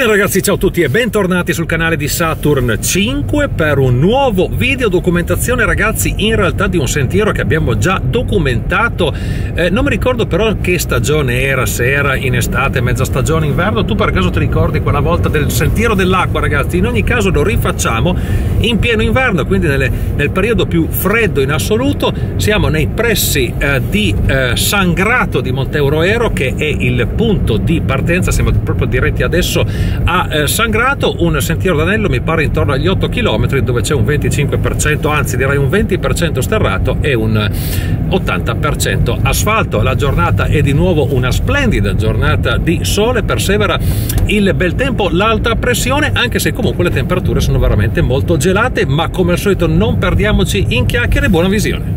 Bene ragazzi, ciao a tutti e bentornati sul canale di Saturn 5 per un nuovo video documentazione, ragazzi, in realtà di un sentiero che abbiamo già documentato. Non mi ricordo però che stagione era, se era in estate, mezza stagione, inverno. Tu per caso ti ricordi quella volta del sentiero dell'acqua, ragazzi? In ogni caso lo rifacciamo in pieno inverno, quindi nel periodo più freddo in assoluto. Siamo nei pressi di Sangrato di Monteoroero, che è il punto di partenza. Siamo proprio diretti adesso a Sangrato, un sentiero d'anello mi pare intorno agli 8 km, dove c'è un 25%, anzi direi un 20% sterrato e un 80% asfalto. La giornata è di nuovo una splendida giornata di sole, persevera il bel tempo, l'alta pressione, anche se comunque le temperature sono veramente molto gelate, ma come al solito non perdiamoci in chiacchiere. Buona visione.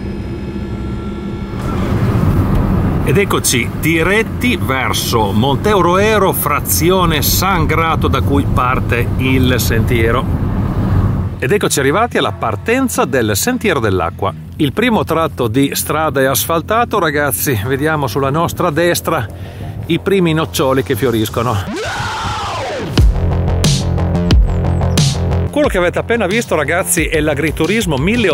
Ed eccoci diretti verso Monteoroero, frazione Sangrato, da cui parte il sentiero. Ed eccoci arrivati alla partenza del sentiero dell'acqua. Il primo tratto di strada è asfaltato, ragazzi. Vediamo sulla nostra destra i primi noccioli che fioriscono. Quello che avete appena visto, ragazzi, è l'agriturismo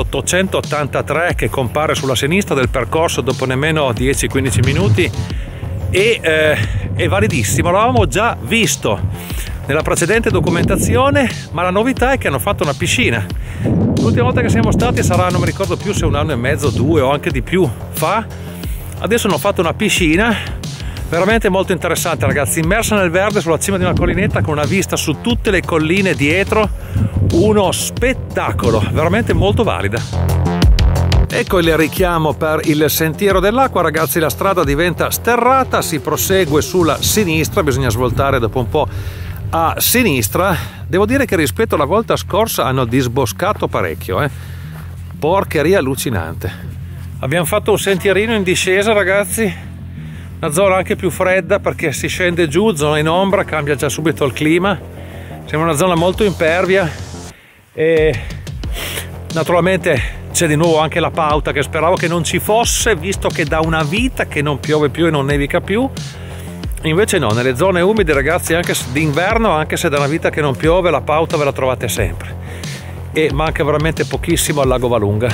1883 che compare sulla sinistra del percorso dopo nemmeno 10-15 minuti e è validissimo. L'avevamo già visto nella precedente documentazione, ma la novità è che hanno fatto una piscina. L'ultima volta che siamo stati sarà, non mi ricordo più se 1 anno e mezzo, 2 o anche di più fa. Adesso hanno fatto una piscina veramente molto interessante, ragazzi, immersa nel verde sulla cima di una collinetta con una vista su tutte le colline dietro. Uno spettacolo, veramente molto valida. Ecco il richiamo per il sentiero dell'acqua, ragazzi. La strada diventa sterrata, si prosegue sulla sinistra, bisogna svoltare dopo un po' a sinistra. Devo dire che rispetto alla volta scorsa hanno disboscato parecchio, porcheria allucinante. Abbiamo fatto un sentierino in discesa, ragazzi, una zona anche più fredda perché si scende giù, zona in ombra, cambia già subito il clima. Sembra una zona molto impervia e naturalmente c'è di nuovo anche la pauta, che speravo che non ci fosse, visto che da una vita che non piove più e non nevica più. Invece no, nelle zone umide, ragazzi, anche d'inverno, anche se da una vita che non piove, la pauta ve la trovate sempre. E manca veramente pochissimo al lago Valunga.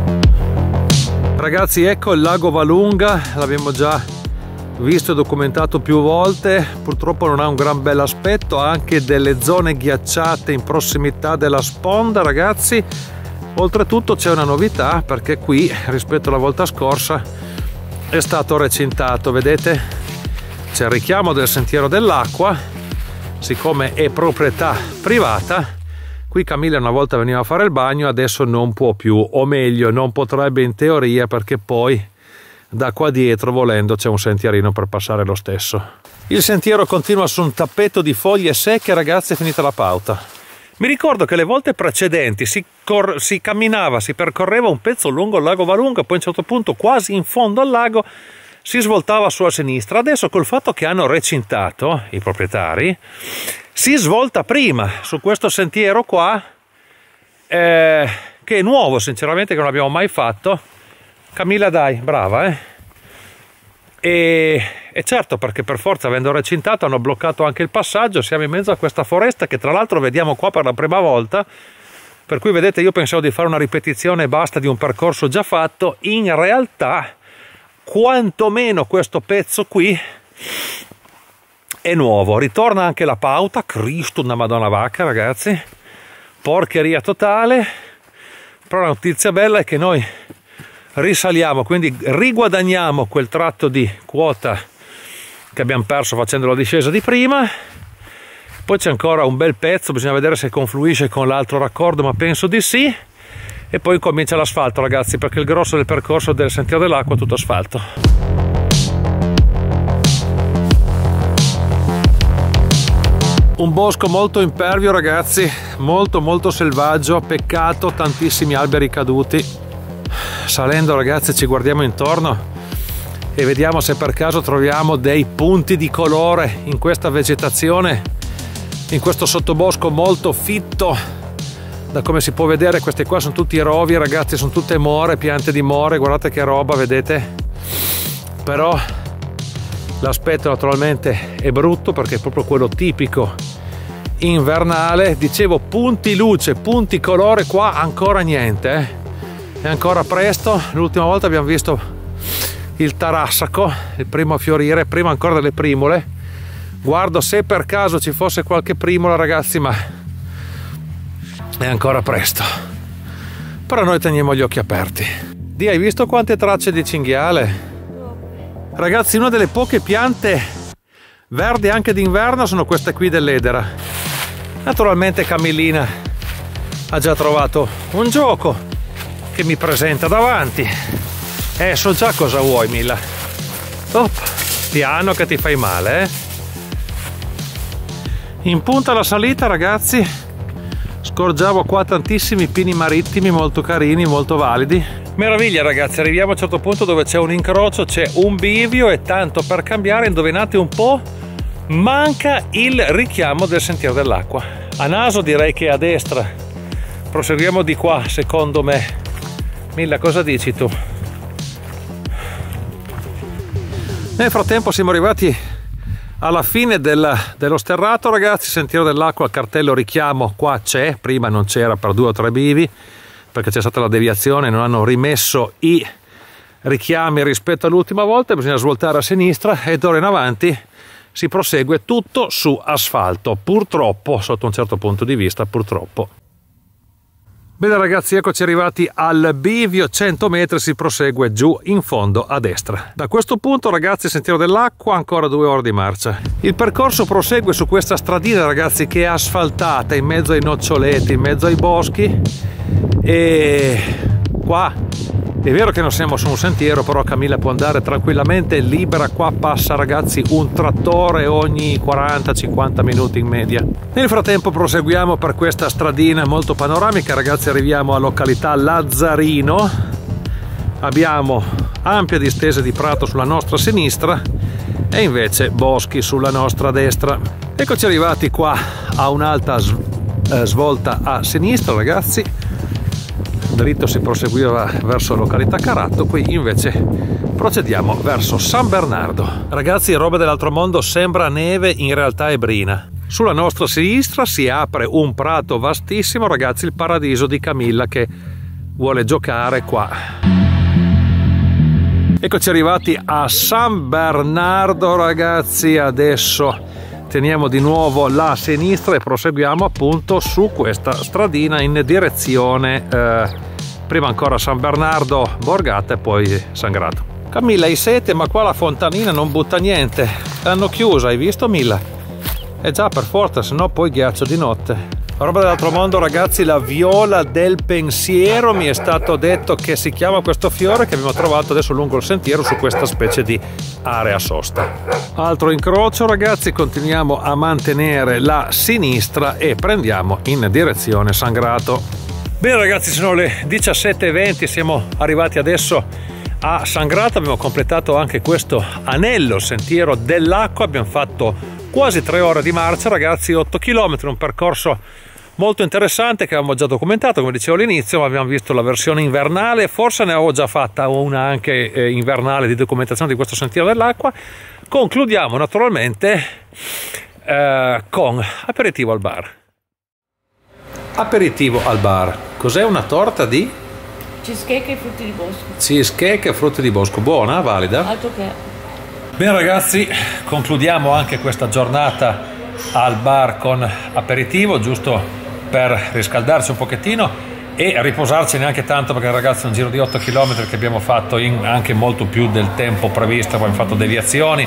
Ragazzi, ecco il lago Valunga, l'abbiamo già visto e documentato più volte. Purtroppo non ha un gran bel aspetto, ha anche delle zone ghiacciate in prossimità della sponda, ragazzi. Oltretutto c'è una novità, perché qui rispetto alla volta scorsa è stato recintato, vedete? C'è il richiamo del sentiero dell'acqua. Siccome è proprietà privata, qui Camilla una volta veniva a fare il bagno, adesso non può più, o meglio non potrebbe in teoria, perché poi da qua dietro, volendo, c'è un sentierino per passare lo stesso. Il sentiero continua su un tappeto di foglie secche, ragazzi, è finita la pauta. Mi ricordo che le volte precedenti si camminava, si percorreva un pezzo lungo il lago Valunga, poi a un certo punto quasi in fondo al lago si svoltava sulla sinistra. Adesso, col fatto che hanno recintato i proprietari, si svolta prima su questo sentiero qua, che è nuovo, sinceramente, che non abbiamo mai fatto. Camilla, dai, brava, E certo, perché per forza, avendo recintato, hanno bloccato anche il passaggio. Siamo in mezzo a questa foresta che tra l'altro vediamo qua per la prima volta, per cui vedete, io pensavo di fare una ripetizione e basta di un percorso già fatto. In realtà quantomeno questo pezzo qui è nuovo. Ritorna anche la pauta. Cristo, una madonna vacca, ragazzi, porcheria totale. Però la notizia bella è che noi risaliamo, quindi riguadagniamo quel tratto di quota che abbiamo perso facendo la discesa di prima. Poi c'è ancora un bel pezzo, bisogna vedere se confluisce con l'altro raccordo, ma penso di sì. E poi comincia l'asfalto, ragazzi, perché il grosso del percorso del sentiero dell'acqua è tutto asfalto. Un bosco molto impervio, ragazzi, molto selvaggio, peccato, tantissimi alberi caduti. Salendo, ragazzi, ci guardiamo intorno e vediamo se per caso troviamo dei punti di colore in questa vegetazione, in questo sottobosco molto fitto. Da come si può vedere, questi qua sono tutti rovi, ragazzi, sono tutte more, piante di more, guardate che roba, vedete? Però L'aspetto naturalmente è brutto perché è proprio quello tipico invernale. Dicevo, punti luce, punti colore, qua ancora niente, è ancora presto. L'ultima volta abbiamo visto il tarassaco, il primo a fiorire, prima ancora delle primule. Guardo se per caso ci fosse qualche primola, ragazzi, ma è ancora presto, però noi teniamo gli occhi aperti. Hai visto quante tracce di cinghiale? Ragazzi, una delle poche piante verdi anche d'inverno sono queste qui dell'edera. Naturalmente Camillina ha già trovato un gioco che mi presenta davanti. So già cosa vuoi, Milla. Piano che ti fai male, eh? In punta alla salita, ragazzi, scorgiavo qua tantissimi pini marittimi molto carini, molto validi. Meraviglia, ragazzi, arriviamo a un certo punto dove c'è un incrocio, c'è un bivio e tanto per cambiare, indovinate un po', manca il richiamo del sentiero dell'acqua. A naso direi che è a destra, proseguiamo di qua secondo me. Milla, cosa dici tu? Nel frattempo siamo arrivati alla fine dello sterrato, ragazzi. Sentiero dell'acqua, cartello richiamo qua c'è, prima non c'era per 2 o 3 bivi perché c'è stata la deviazione, non hanno rimesso i richiami rispetto all'ultima volta, bisogna svoltare a sinistra e d'ora in avanti si prosegue tutto su asfalto, purtroppo, sotto un certo punto di vista, purtroppo. Bene, ragazzi, eccoci arrivati al bivio, 100 metri, si prosegue giù in fondo a destra. Da questo punto, ragazzi, sentiero dell'acqua, ancora 2 ore di marcia. Il percorso prosegue su questa stradina, ragazzi, che è asfaltata in mezzo ai noccioleti, in mezzo ai boschi, e qua è vero che non siamo su un sentiero, però Camilla può andare tranquillamente libera. Qua passa, ragazzi, un trattore ogni 40-50 minuti in media. Nel frattempo proseguiamo per questa stradina molto panoramica, ragazzi. Arriviamo a località Lazzarino, abbiamo ampia distesa di prato sulla nostra sinistra e invece boschi sulla nostra destra. Eccoci arrivati qua a un'alta svolta a sinistra, ragazzi. Dritto si proseguiva verso località Caratto, qui invece procediamo verso San Bernardo. Ragazzi, roba dell'altro mondo, sembra neve, in realtà è brina. Sulla nostra sinistra si apre un prato vastissimo, ragazzi, il paradiso di Camilla che vuole giocare qua. Eccoci arrivati a San Bernardo, ragazzi. Adesso teniamo di nuovo la sinistra e proseguiamo appunto su questa stradina in direzione prima ancora San Bernardo Borgata e poi San Grato. Camilla, hai sete? Ma qua la fontanina non butta niente, l'hanno chiusa, hai visto, Milla? Già, per forza, se no poi ghiaccio di notte. Roba dell'altro mondo, ragazzi, la viola del pensiero, mi è stato detto che si chiama questo fiore, che abbiamo trovato adesso lungo il sentiero su questa specie di area sosta. Altro incrocio, ragazzi, continuiamo a mantenere la sinistra e prendiamo in direzione San Grato. Bene, ragazzi, sono le 17:20, siamo arrivati adesso a San Grato, abbiamo completato anche questo anello sentiero dell'acqua, abbiamo fatto quasi 3 ore di marcia, ragazzi, 8 km, un percorso molto interessante che avevamo già documentato, come dicevo all'inizio, ma abbiamo visto la versione invernale, forse ne avevo già fatta una anche invernale di documentazione di questo sentiero dell'acqua. Concludiamo naturalmente con aperitivo al bar. Aperitivo al bar, cos'è? Una torta di? Cheesecake e frutti di bosco. Cheesecake e frutti di bosco, buona, valida? Altro che. Bene, ragazzi, concludiamo anche questa giornata al bar con aperitivo, giusto per riscaldarci un pochettino e riposarci neanche tanto, perché, ragazzi, è un giro di 8 km che abbiamo fatto in anche molto più del tempo previsto, poi abbiamo fatto deviazioni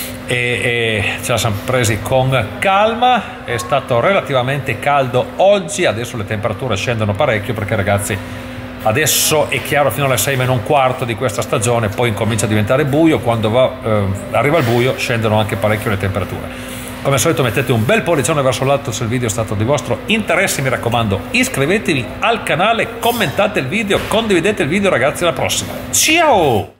e ce la siamo presi con calma. È stato relativamente caldo oggi, adesso le temperature scendono parecchio perché, ragazzi, adesso è chiaro fino alle 6:15 di questa stagione, poi incomincia a diventare buio, quando arriva il buio scendono anche parecchio le temperature. Come al solito mettete un bel pollicione verso l'alto se il video è stato di vostro interesse, mi raccomando iscrivetevi al canale, commentate il video, condividete il video, ragazzi, alla prossima, ciao!